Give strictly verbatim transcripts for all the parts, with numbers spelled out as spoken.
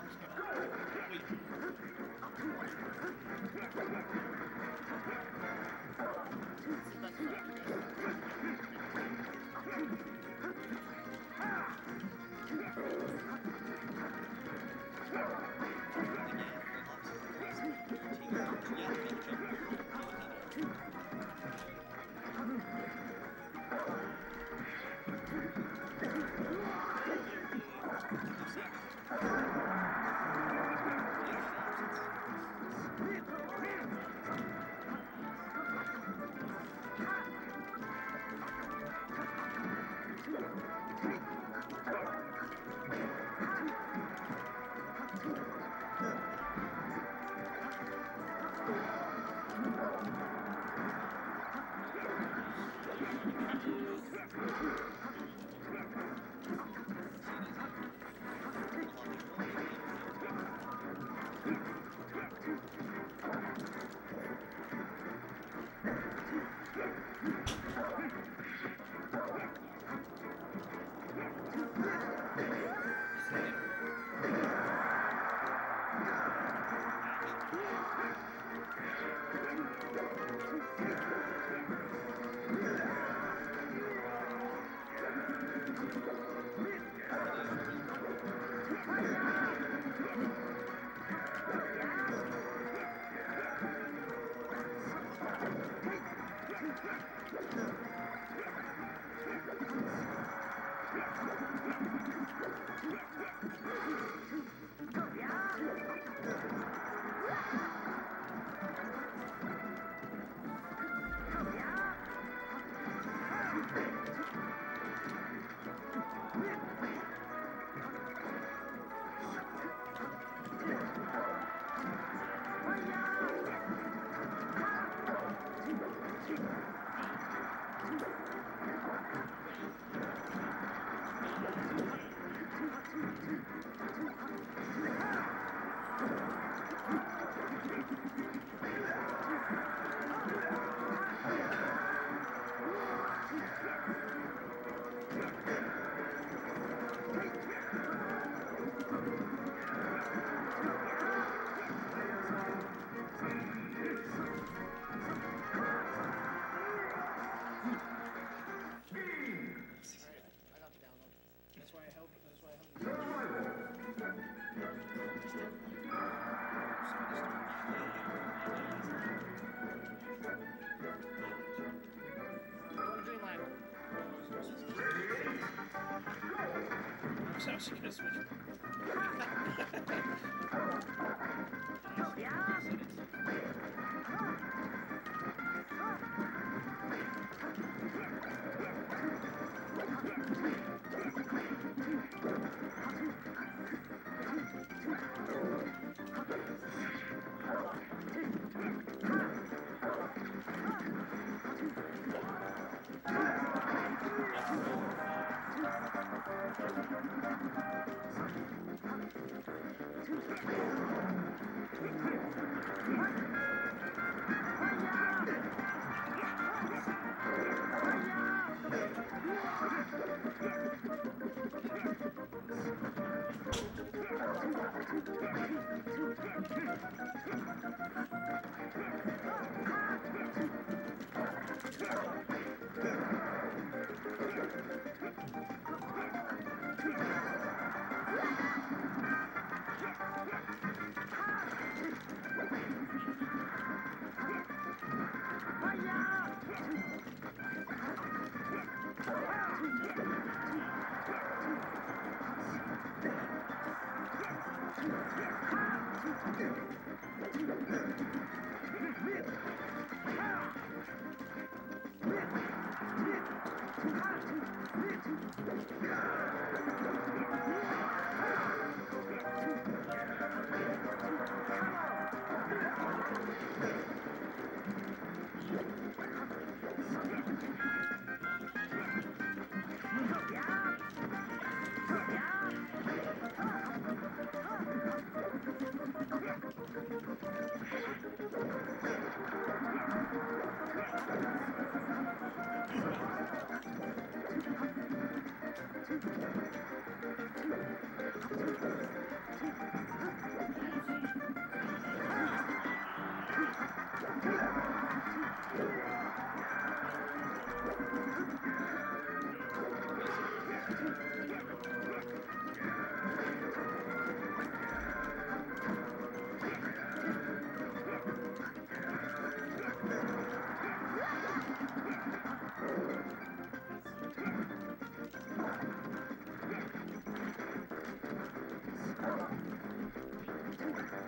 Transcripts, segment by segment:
So she can switch.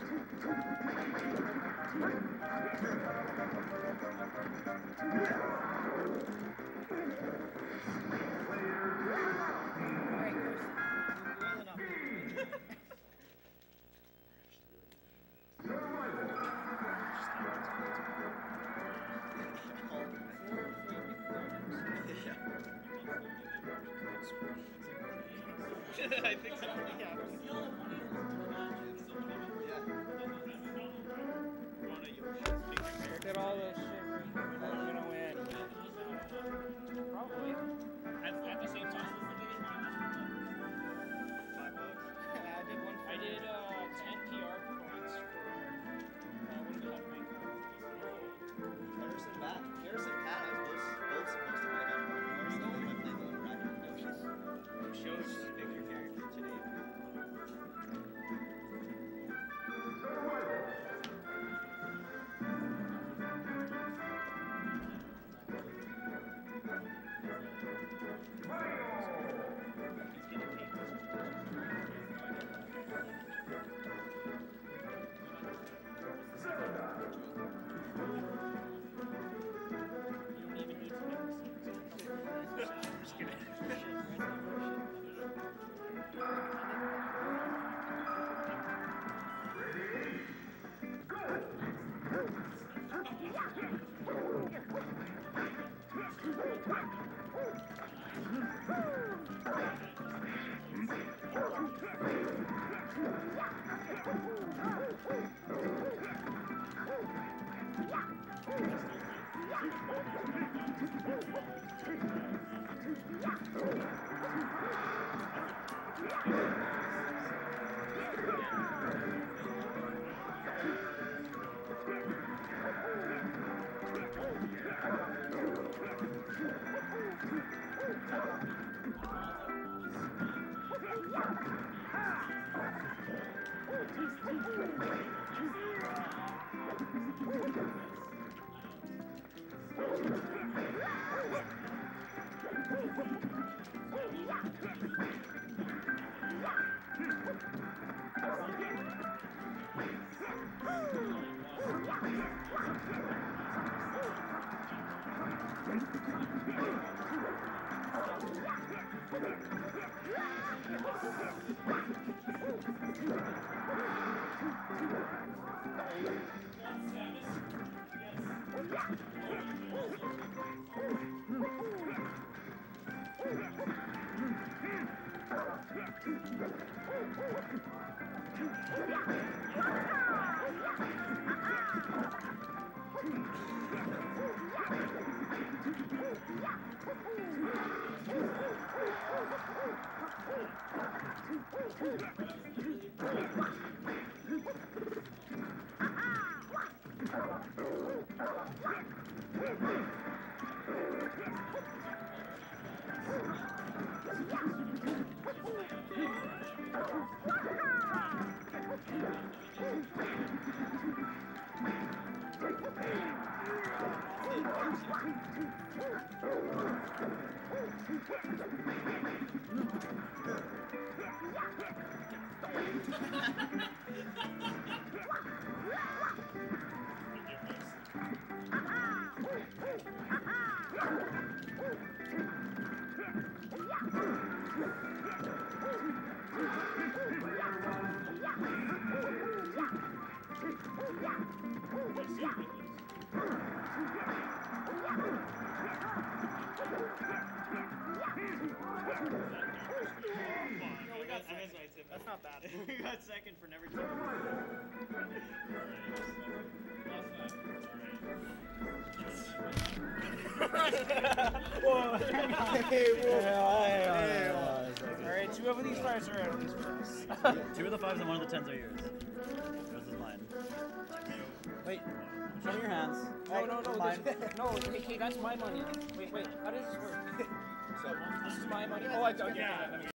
I think so. Yeah. Look at all this shit. We're gonna win. Probably. At, at the same time. Five bucks. I did one. I did uh, ten P R points for uh, when we had rank. Harrison Pat, Harrison Pat, I was both supposed to be about five hours ago when I played the Racket Productions. Shows you pick your character today. That's not bad. We got second for never taking. Whoa. Hey, Alright, two of these fives are out of these fives. Two of the fives and one of the tens are yours. Yours is mine. Wait, show me your hands. Oh, no, no, mine. this, no, okay, that's my money. Wait, wait, how does this work? So, this is my money. Oh, I, okay, yeah.